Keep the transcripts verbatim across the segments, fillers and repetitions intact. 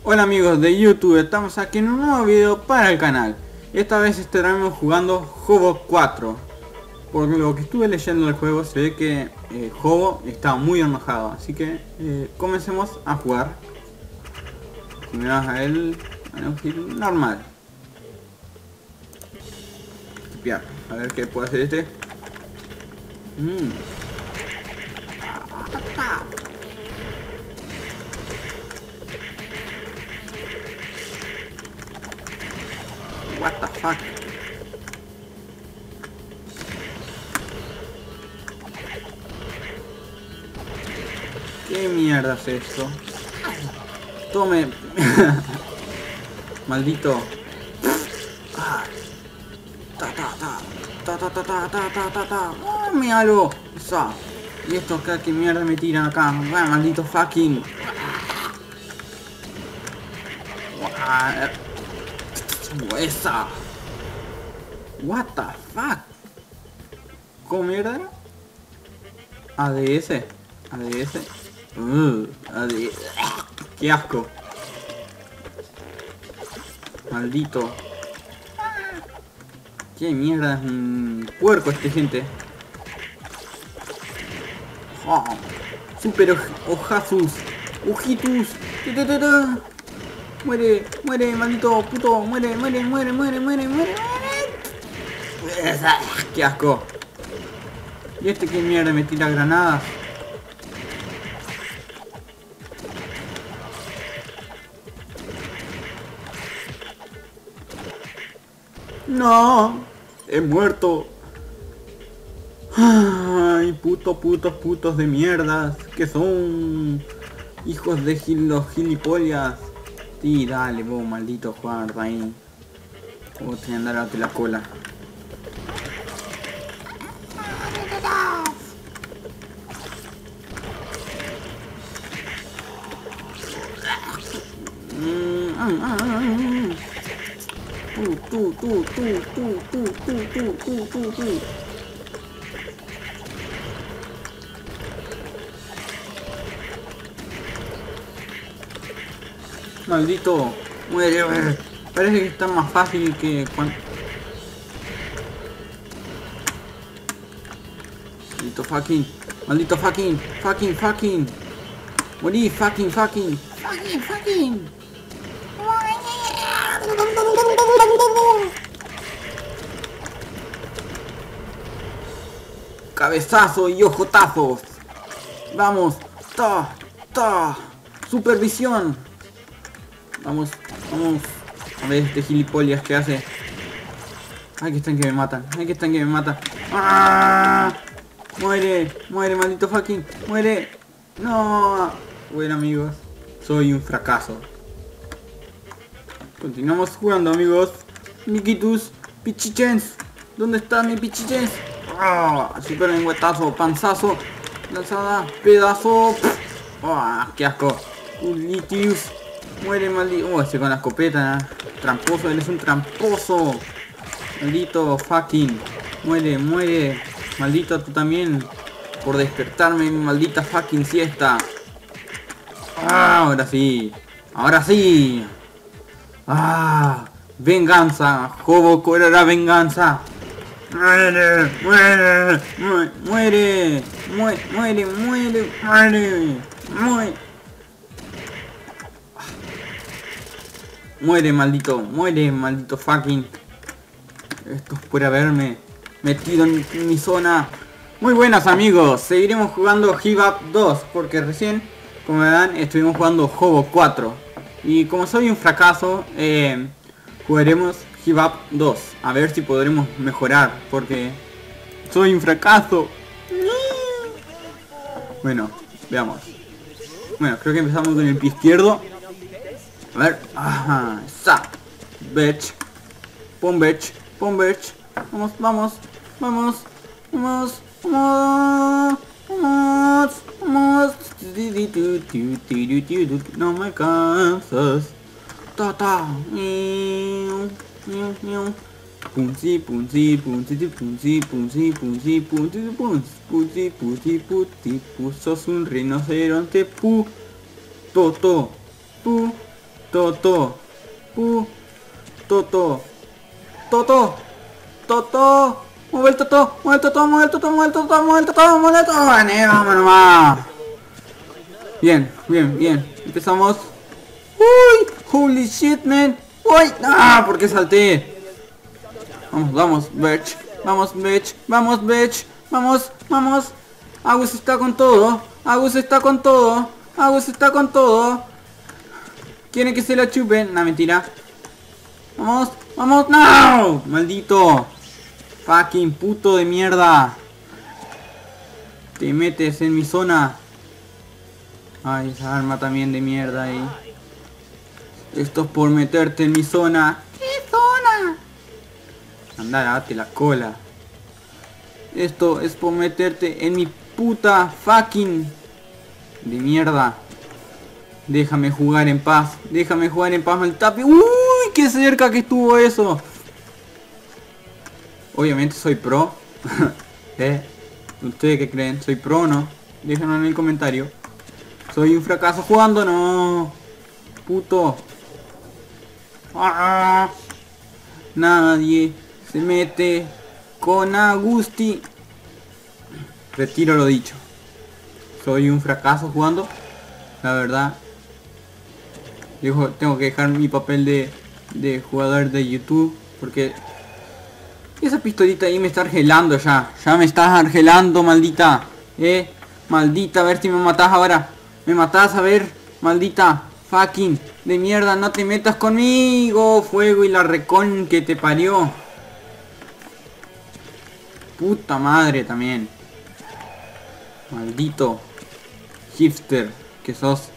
Hola amigos de YouTube, estamos aquí en un nuevo video para el canal. Esta vez estaremos jugando Hobo cuatro. Por lo que estuve leyendo del juego se ve que eh, Hobo está muy enojado. Así que eh, comencemos a jugar. Si me vas a él, normal. Tipear. A ver qué puede hacer este. Mm. What the fuck? ¿Qué mierda es esto? Tome. Maldito. Ah. Ta ta ta. Ta ta ta ta ta ta ta ta. Oh, míralo. Esa. Y esto acá, ¿qué mierda me tiran acá? Ah, maldito fucking. Ah. Esa. What the fuck? ¿Cómo mierda era? A D S. A D S. Uh, A D S. Qué asco. Maldito. Qué mierda, es un puerco este, gente. Oh, super ojazos. Ojitus. Muere, muere, maldito puto. Muere, muere, muere, muere, muere, muere. Qué asco. ¿Y este qué mierda me tira granadas? No, he muerto. Ay, putos, putos, putos de mierdas. Que son hijos de gil los gilipollas. Sí, dale, vos, maldito Juan ahí. Vos tenés que andar a darte la cola. Tú, tú, tú, tú, tú, tú, tú, tú, tú, tú, tú. Maldito, muere, muere. Parece que está más fácil que cuando... Maldito fucking, maldito fucking, fucking, fucking. Morí, fucking, fucking, fucking, fucking. Cabezazo y ojotazos. Vamos, ta, ta. Supervisión. Vamos, vamos. A ver este gilipollas que hace. Ay, que están que me matan. Ay, que están que me matan. ¡Ah! Muere, muere, maldito fucking. Muere. No. Bueno, amigos, soy un fracaso. Continuamos jugando, amigos. Miquitus, pichichens. ¿Dónde está mi pichichens? ¡Ah! Super lengüetazo, panzazo. Lanzada, pedazo. ¡Ah! ¡Qué asco! Ulitius. Muere, maldito. Oh, ese con la escopeta. ¿Eh? Tramposo, él es un tramposo. Maldito fucking. Muere, muere. Maldito tú también. Por despertarme mi maldita fucking siesta. Ah, ahora sí. Ahora sí. Ah. Venganza. Hobo cobrará venganza. Muere, muere, muere, muere, muere, muere, muere, muere, muere. Muere, maldito, muere, maldito fucking. Esto es por haberme metido en mi zona. Muy buenas, amigos. Seguiremos jugando Give Up dos, porque recién, como verán, estuvimos jugando Hobo cuatro. Y como soy un fracaso, eh, jugaremos Give Up dos. A ver si podremos mejorar, porque soy un fracaso. Bueno, veamos. Bueno, creo que empezamos con el pie izquierdo. A ver, ajá, esa. Bitch. Pon bitch, pon bitch. Vamos, vamos, vamos, vamos, vamos, vamos, vamos. No me cansas. Ta ta. Punzi, punzi, punzi, punzi, punzi, punzi, punzi, punzi, punzi, punzi, punzi, pu, sos un rinoceronte, pu, to, to, pu, Toto. Uh. Toto. Toto. Toto. Mueve el Toto. Mueve el Toto. Mueve el Toto. Mueve el Toto. Mueve el Toto. Mueve el Toto. Vale, vamos nomás. Bien, bien, bien. Empezamos. Uy. Holy shit, man. Uy. Ah, ¿por qué salté? Vamos, vamos, bitch. Vamos, bitch. Vamos, bitch. Vamos, vamos. Agus está con todo. Agus está con todo. Agus está con todo. ¿Quieren que se la chupen? No, mentira. Vamos, vamos. No. Maldito. Fucking puto de mierda. Te metes en mi zona. Ay, esa arma también de mierda ahí. Esto es por meterte en mi zona. ¿Qué zona? Anda, date la cola. Esto es por meterte en mi puta fucking de mierda. Déjame jugar en paz. Déjame jugar en paz, maldita. Uy, qué cerca que estuvo eso. Obviamente soy pro. ¿Eh? ¿Ustedes qué creen? ¿Soy pro o no? Déjenlo en el comentario. ¿Soy un fracaso jugando? No. Puto. ¡Ah! Nadie se mete con Agusti. Retiro lo dicho. Soy un fracaso jugando. La verdad. Digo, tengo que dejar mi papel de, de jugador de YouTube. Porque esa pistolita ahí me está argelando ya. Ya me estás argelando, maldita. Eh, maldita, a ver si me matás ahora. Me matás, a ver, maldita. Fucking de mierda, no te metas conmigo. Fuego y la recon que te parió. Puta madre también. Maldito hipster que sos.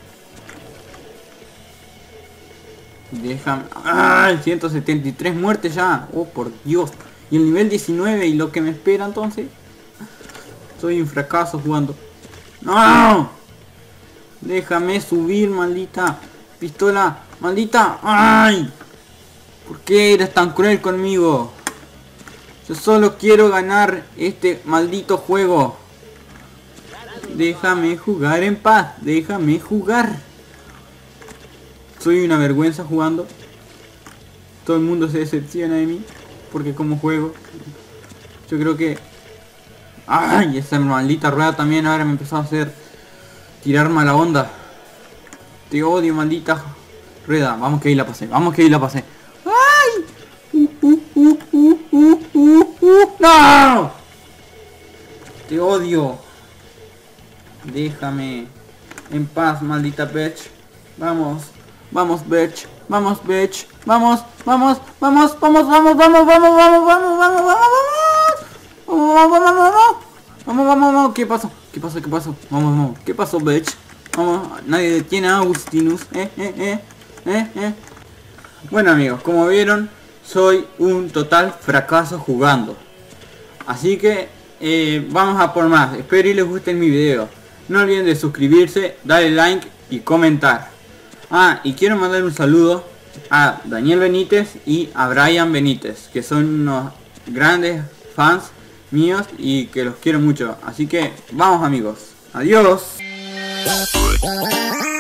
Déjame. ¡Ah! ciento setenta y tres muertes ya. Oh, por Dios. Y el nivel diecinueve y lo que me espera entonces. Soy un fracaso jugando. ¡No! Déjame subir, maldita pistola. Maldita. ¡Ay! ¿Por qué eres tan cruel conmigo? Yo solo quiero ganar este maldito juego. Déjame jugar en paz. Déjame jugar. Soy una vergüenza jugando. Todo el mundo se decepciona de mí. Porque como juego. Yo creo que... ¡Ay! Esa maldita rueda también ahora me empezó a hacer... tirar mala onda. Te odio, maldita rueda. Vamos que ahí la pasé. Vamos que ahí la pasé. ¡Ay! Uh, uh, uh, uh, uh, uh, uh. ¡No! Te odio. Déjame en paz, maldita bitch. Vamos. Vamos, bitch. Vamos, bitch. Vamos, vamos, vamos, vamos, vamos, vamos, vamos, vamos, vamos, vamos, vamos, vamos. Vamos, vamos, vamos, vamos. Vamos, vamos, vamos. ¿Qué pasó? ¿Qué pasó? ¿Qué pasó? Vamos, vamos. ¿Qué pasó, bitch? Vamos. Nadie detiene a Agustinus. Eh, eh, eh. Eh, eh. Bueno, amigos, como vieron, soy un total fracaso jugando. Así que eh, vamos a por más. Espero y les guste mi video. No olviden de suscribirse, darle like y comentar. Ah, y quiero mandar un saludo a Daniel Benítez y a Brian Benítez, que son unos grandes fans míos y que los quiero mucho. Así que vamos, amigos. Adiós.